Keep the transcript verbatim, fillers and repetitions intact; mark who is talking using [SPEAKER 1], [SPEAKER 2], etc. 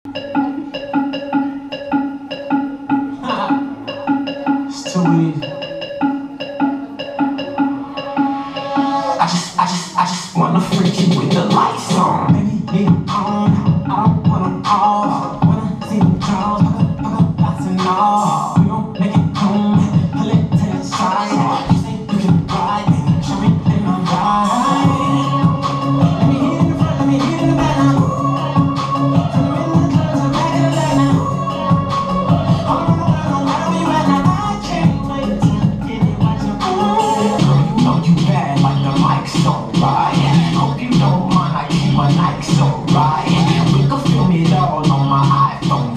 [SPEAKER 1] It's too easy. I just, I just, I just wanna freak you with the lights on. Baby, leave it on. I don't wanna off. Wanna see the crowd, fuck up, fuck up, lots and all. We gon' make it home, pull it to the side. You say you can ride, baby, show me in my ride. Let me hit in the front, let me hit in the back now. From the middle of the club to the back of the back now. All around the world, no matter where you at now. I can't wait to get it what you want. Girl, you know you bad like the mic's so right. Hope you don't mind, I keep my Nike so right. We can film it all on my iPhone.